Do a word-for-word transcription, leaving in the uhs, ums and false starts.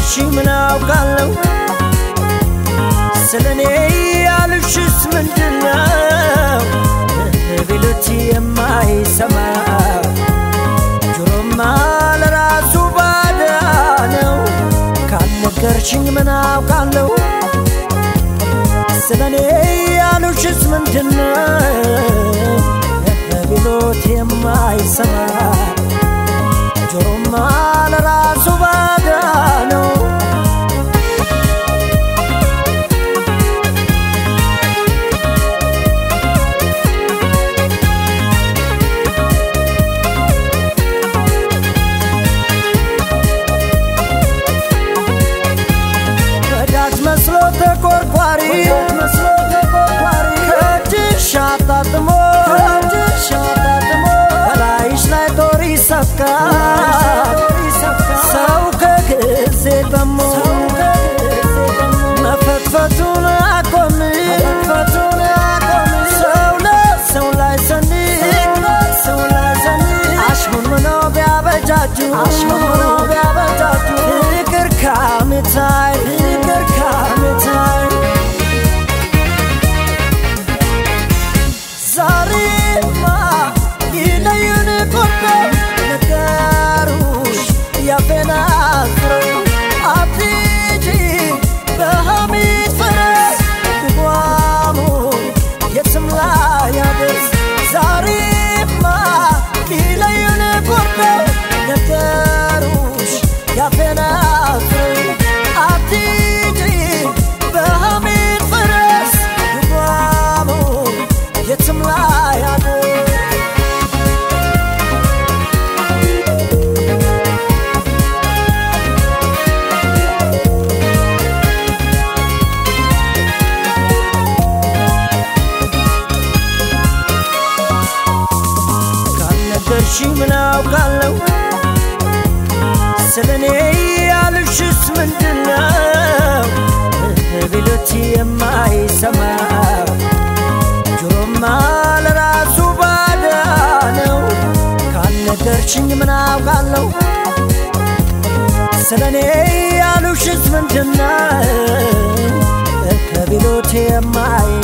ካልነገርሽኝ ምን አውቃለሁ ስለኔ ያልሽስ ምንድነው ቢሉት የማይሰማ ጆሮማ ለራሱ ባዳ ነው ካልነገርሽኝ ምን አውቃለሁ ስለኔ ያልሽስ ምንድነው ቢሉት የማይሰማ ጆሮማ ለራሱ ባዳ ነው ወዳጅ መስሎ ተቆርቋሪ ከእጅሽ አጣጥሞ በላይሽ ላይ ጦር ይሰካል ሰው ከጊዜ ደሞ መፈትፈቱን አቆም ሰው ለሰው ላይ ሰንቅ አሽሙንሙኖ ቢያበጃጁ ፍቅር ካሜታይ ፍቅር ካሜታይ ዛሬማ ይለዩን ቆርጦ ነገሩሽ ያፈናፍሮ አትጂ በሐሜት ፈረስ ድጓሙ የትም ላይ ያደርስ ዛሬማ ይለዩን ቆርጦ ነገሩሽ ያፈናፍሮ አትጂ በሐሜት ፈረስ ድጓሙ የትም ላይ ያደርስ ካልነገርሽኝ ምን አውቃለሁ ስለኔ ያልሽስ ምንድነው ቢሉት የማይሰማ ጆሮማ ለራሱ ባዳ ነው ካልነገርሽኝ ምን አውቃለሁ ስለኔ ያልሽስ ምንድነው ቢሉት የማይ